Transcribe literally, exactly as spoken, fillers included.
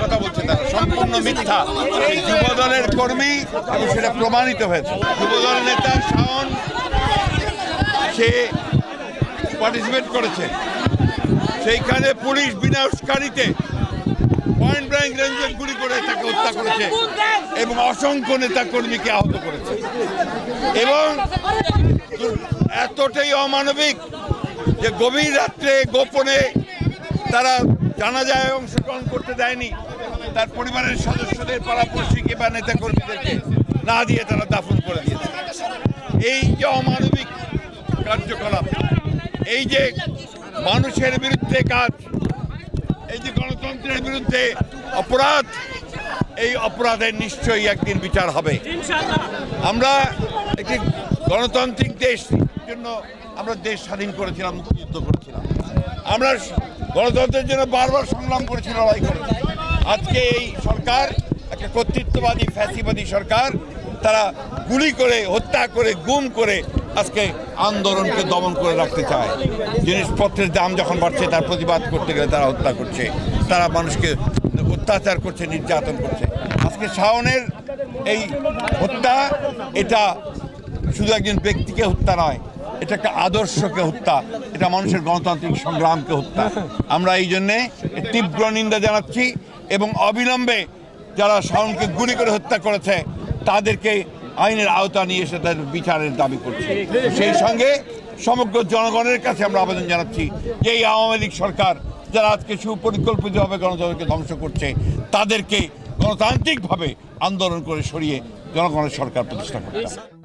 কথা বলছে তারা সম্পূর্ণ মিথ্যা। এই যুবদলের কর্মী এবং সেটা প্রমাণিত হয়েছে। যুবদলের নেতা শাওন সে পার্টিসিপেট করেছে, সেইখানে পুলিশ বিনা উস্কানিতে পয়েন্ট ব্ল্যাঙ্ক রেঞ্জে গুলি করে তাকে হত্যা করেছে এবং অসংখ্য নেতা কর্মীকে আহত করেছে। এবং এতটাই অমানবিক যে গভীর রাত্রে গোপনে তারা জানাজায় অংশগ্রহণ করতে দেয়নি, তার পরিবারের সদস্যদের পাড়াপড়শিকে বা নেতা কর্মীদেরকে না দিয়ে তারা দাফন করে দিয়েছে। এই যে অমানবিক কার্যকলাপ, এই যে মানুষের বিরুদ্ধে কাজ, এই যে গণতন্ত্রের বিরুদ্ধে অপরাধ, এই অপরাধের নিশ্চয়ই একদিন বিচার হবে। আমরা একটি গণতান্ত্রিক দেশ জন্য আমরা দেশ স্বাধীন করেছিলাম, মুক্তিযুদ্ধ করেছিলাম, আমরা গণতন্ত্রের জন্য বারবার সংগ্রাম করেছি, লড়াই করেছি। আজকে এই সরকার একটা কর্তৃত্ববাদী ফ্যাসিবাদী সরকার, তারা গুলি করে হত্যা করে গুম করে আজকে আন্দোলনকে দমন করে রাখতে চায়। জিনিসপত্রের দাম যখন বাড়ছে তার প্রতিবাদ করতে গেলে তারা হত্যা করছে, তারা মানুষকে অত্যাচার করছে, নির্যাতন করছে। আজকে শাওনের এই হত্যা, এটা শুধু একজন ব্যক্তিকে হত্যা নয়, এটা একটা আদর্শকে হত্যা, এটা মানুষের গণতান্ত্রিক সংগ্রামকে হত্যা। আমরা এই জন্যে তীব্র নিন্দা জানাচ্ছি এবং অবিলম্বে যারা শাওনকে গুলি করে হত্যা করেছে তাদেরকে আইনের আওতা নিয়ে এসে তাদের বিচারের দাবি করছি। সেই সঙ্গে সমগ্র জনগণের কাছে আমরা আবেদন জানাচ্ছি যে এই আওয়ামী লীগ সরকার যারা আজকে সুপরিকল্পিতভাবে গণতন্ত্রকে ধ্বংস করছে, তাদেরকে গণতান্ত্রিকভাবে আন্দোলন করে সরিয়ে জনগণের সরকার প্রতিষ্ঠা করতে হবে।